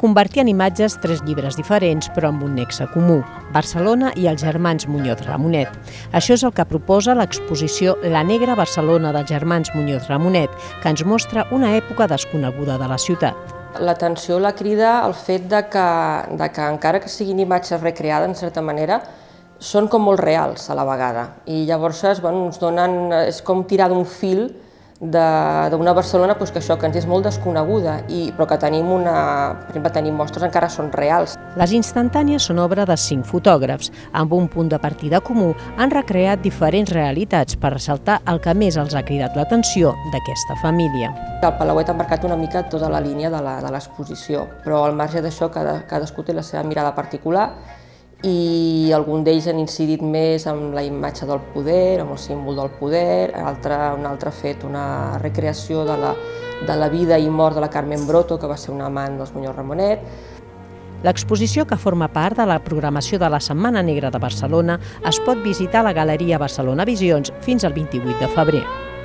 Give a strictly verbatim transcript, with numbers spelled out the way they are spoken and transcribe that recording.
convertir en imatges tres llibres diferents però amb un nexe comú, Barcelona i els germans Muñoz Ramonet. Això és el que proposa l'exposició La negra Barcelona dels germans Muñoz Ramonet, que ens mostra una època desconeguda de la ciutat. L'atenció la crida el fet de que, de que encara que siguin imatges recreades, en certa manera, són com molt reals a la vegada. I llavors bueno, ens donen, és com tirar d'un fil d'una Barcelona pues, que això que ens és molt desconeguda, i, però que tenim una, per exemple, tenim mostres encara són reals. Les instantànies són obra de cinc fotògrafs. Amb un punt de partida comú han recreat diferents realitats per ressaltar el que més els ha cridat l'atenció d'aquesta família. El Palauet ha marcat una mica tota la línia de l'exposició, però al marge d'això cadascú té la seva mirada particular i algun d'ells han incidit més amb la imatge del poder, amb el símbol del poder, un altre ha fet una recreació de la, de la vida i mort de la Carmen Broto, que va ser una amant dels Muñoz Ramonet. L'exposició, que forma part de la programació de la Setmana Negra de Barcelona, es pot visitar a la Galeria Barcelona Visions fins al vint-i-vuit de febrer.